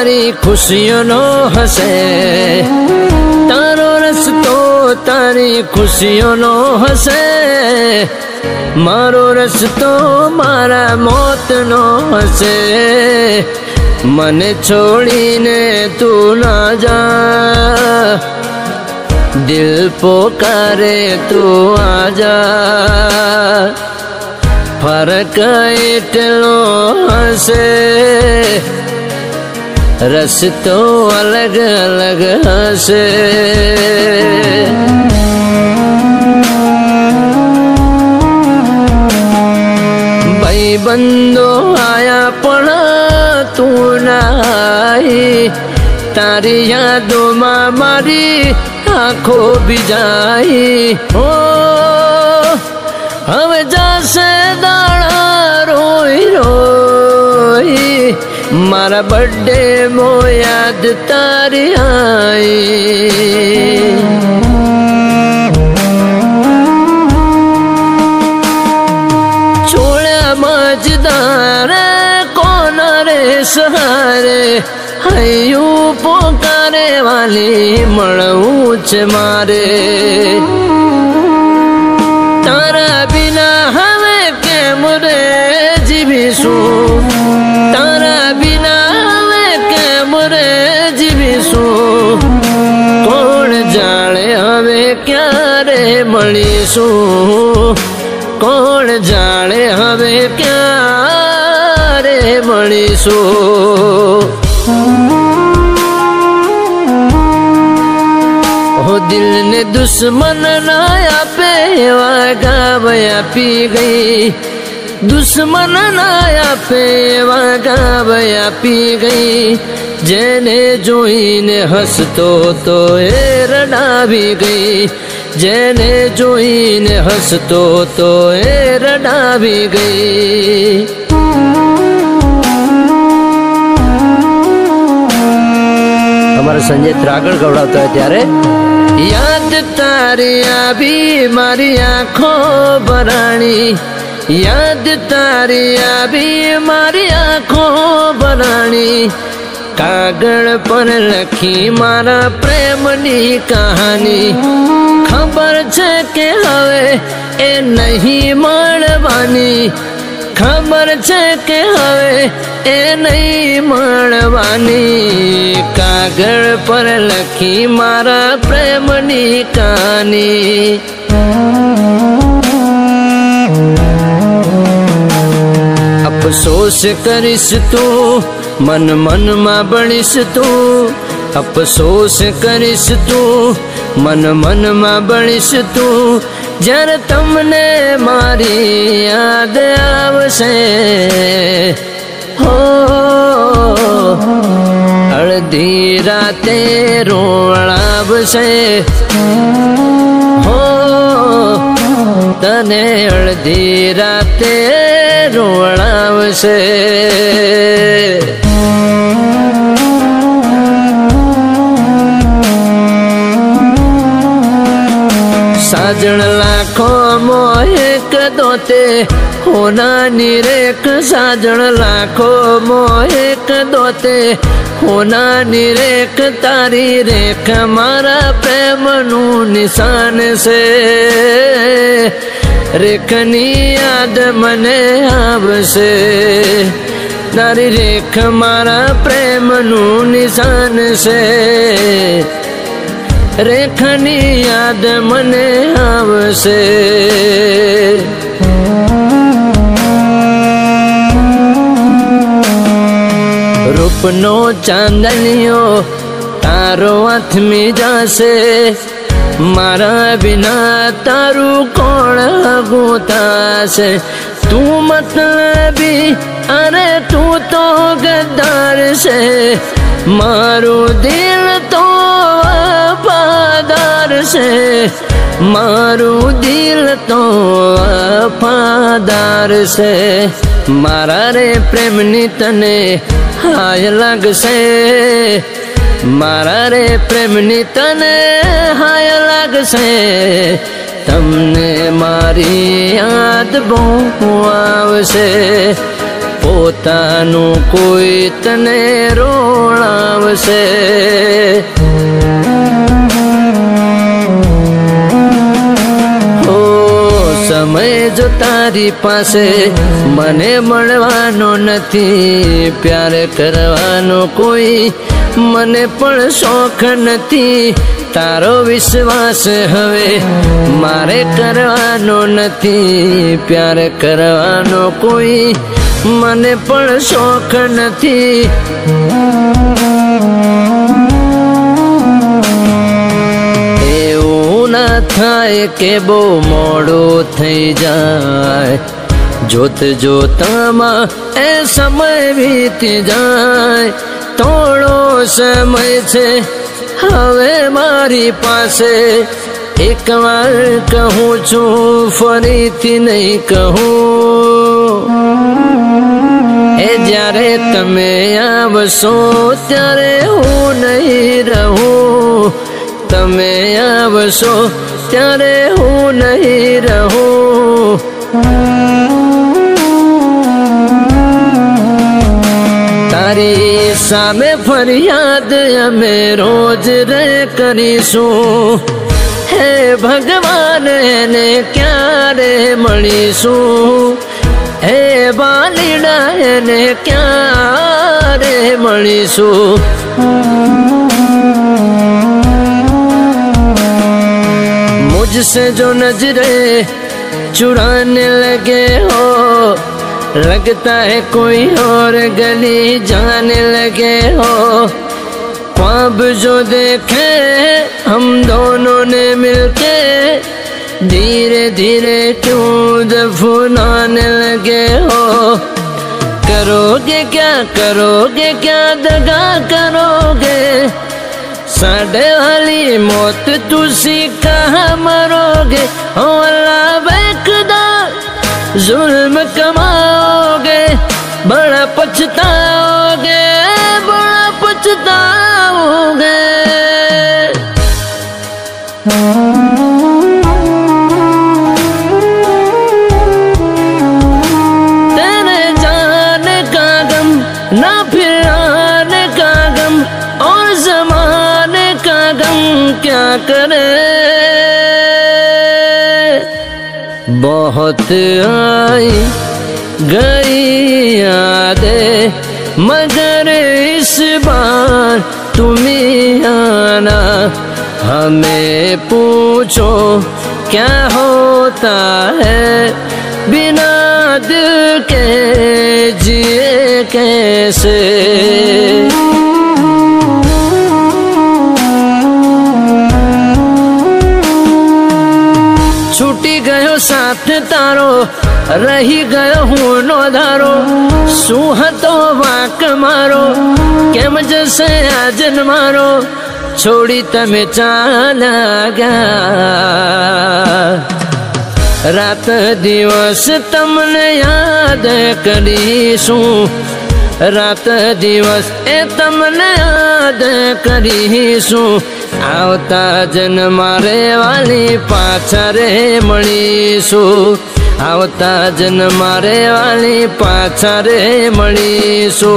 तारी खुशियों नो हसे, तारो रस्तो तारी खुशियों नो हसे, मारो रस्तो मारा मौत नो हसे। मने छोड़ीने तू ना जा, दिल पुकारे तू आजा। फर्क एटलो हसे, रस्तो अलग अलग हसे। भाई बंदो आया पण तू ना आई, तारी यादों में मारी आँखों बिजाई। ओ हवे जासे दाड़ा रोई रोई, मारा बर्थडे मो याद तारी आई। छोड़ा मजदार कौन रे सहारे, हयू पोकारे वाली मणऊच मारे। तारा बिना हमें केम रे जीवीशू, तारा बिना हमें केम रे जीवीशू। कौन जाने हमें क्या रे मळीशू, कौन जाने हमें क्या रे मळीशू। दिल ने दुश्मन नाया पे वागा पी गई, दुश्मन नाया पे वागा पी गई। जेने जोईने हंसतो तो ए रड़ा भी गई, जेने जोईने हंसतो तो ए रड़ा भी गई। हमारा संजय त्रागड़ गवड़ाता है त्यारे, याद तारी आभी मारी आँखों बराणी, याद तारी आभी मारी आँखों बराणी। कागड़ पर लखी मारा प्रेमनी कहानी, खबर छे के हवे ए नहीं मळवानी, खबर छे के हवे ए नहीं मळवानी। कागड़ पर लखी मारा प्रेमनी कहानी। अफसोस करिस तू मन मन में बणीस तू, अफसोस करिस तू मन मन में बणीस तू। जर तमने मारी याद आवशे, हो अर्धी राते रोवण आवशे, हो तने अर्धी राते रोवण आवशे। साजण लाखों मोहिक दोते होना निरेक, साजण लाखों मोहिक दोते होना निरेक। तारी रेख मारा प्रेम नू निशान से, रेखनी याद मने आवशे। तारी रेख मारा प्रेम नू निशान से, रेखनी याद मने आवशे। रूपनो चांदनियो तारो हाथ में जासे, मारा बिना तारू कोण गुतासे। तू मतलबी अरे तू तो गद्दार से, मारू दिल तो वफादार से, मारू दिल तो वफादार से। मारा रे प्रेमनी तने हाय लगसे, मारा रे प्रेमनी तने हाय लगसे। तमने मारी याद बहु आवशे, પોતાનું કોઈ તને રોણાવશે। समय जो तारी पासे मने मळवानो नथी, प्यार करवानो कोई मने पण शौक नथी। तारो विश्वास हवे मारे करवानो नथी, प्यार करवानो कोई मने पण शौक नथी। थाय के बो मोड़ो थई जाए, जोत जोतामा ए समय बीती जाए। थोड़ो समय छे हवे मारी पासे, एक बार कहूँ छू फरीथी नहीं कहूँ। ए जारे तमे आवशो त्यारे हूँ नहीं रहूं, तमे आवशो त्यारे हूँ नहीं रहूं। तारी सामे फरियाद अमे रोज रे करीशू। हे भगवान ने क्यारे मळीशू, हे बालीड़ा ने क्यारे मळीशू। मुझसे जो नजरे चुराने लगे हो, लगता है कोई और गली जाने लगे हो। ख्वाब जो देखे हम दोनों ने मिलके, धीरे धीरे क्यों दफनाने लगे हो। करोगे क्या दगा करोगे, साढ़े वाली मौत तुसी कहाँ मरोगे। ओ अल्लाह बेखुदा जुल्म कमाओगे, बड़ा पछताओगे, बड़ा पछताओगे। तेरे जाने का गम ना फिर आने का गम, और ज़माने का गम क्या करे। बहुत आई गई यादें, मगर इस बार तुम ही आना। हमें पूछो क्या होता है, बिना दिल के जिए कैसे। छूटी गयो साथ तारो, रही गयो हूँ नो धारो। सुहतो वाक मारो, केम जैसे आजन मारो। छोड़ी तमे चाला गया, रात दिवस तमने याद करीशू। रात दिवस ए तमने याद करीशू। आवता जन्मारे वाली पाछा रे मळीशू। आवता जन्मारे वाली पाछा रे मळीशू।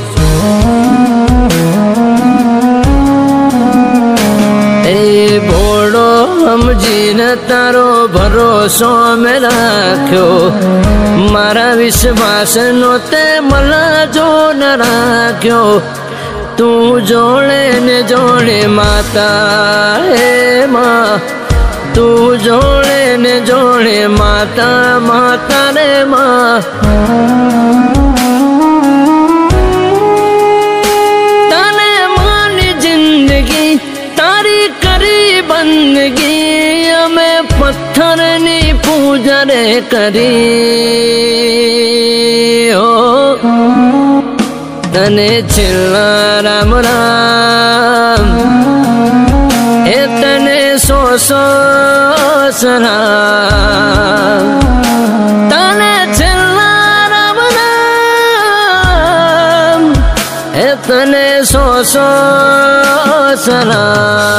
ए भोळो समझीने तारो भरोसो में राख्यो, मारा विश्वास नो ते मला जो न राख्यो। तू जोड़े ने जोड़े माता हे माँ, तू जोड़े ने जोड़े माता, माता रे माँ। ताने मानी जिंदगी तारी करी बंदगी, हमें पत्थर नी पूजा रे करी हो। तने छिल्ला राम राम, ए तने सो सराम। तने छिल्ला राम राम, ए तने सो सराम।